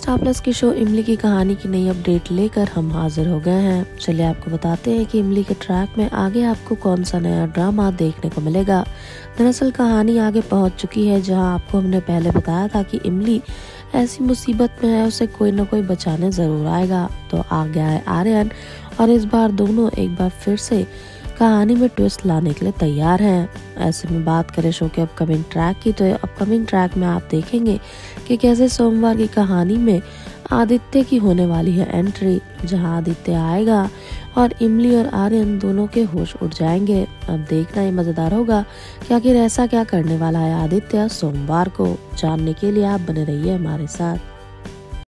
Star plus की show इमली की कहानी की नई अपडेट लेकर हम हाजिर हो गए हैं। चलिए आपको बताते हैं कि इमली के ट्रैक में आगे आपको कौन सा नया ड्रामा देखने को मिलेगा। दरअसल कहानी आगे पहुंच चुकी है, जहां आपको हमने पहले बताया था कि इमली ऐसी मुसीबत में है, उसे कोई ना कोई बचाने ज़रूर आएगा। तो आ गया है आर्यन और इस बार दोनों एक बार फिर से कहानी में ट्विस्ट लाने के लिए तैयार हैं। ऐसे में बात करें शो के अपकमिंग ट्रैक की, तो अपकमिंग ट्रैक में आप देखेंगे कि कैसे सोमवार की कहानी में आदित्य की होने वाली है एंट्री, जहां आदित्य आएगा और इमली और आर्यन दोनों के होश उड़ जाएंगे। अब देखना ही मज़ेदार होगा कि आखिर ऐसा क्या करने वाला है आदित्य सोमवार को। जानने के लिए आप बने रहिए हमारे साथ।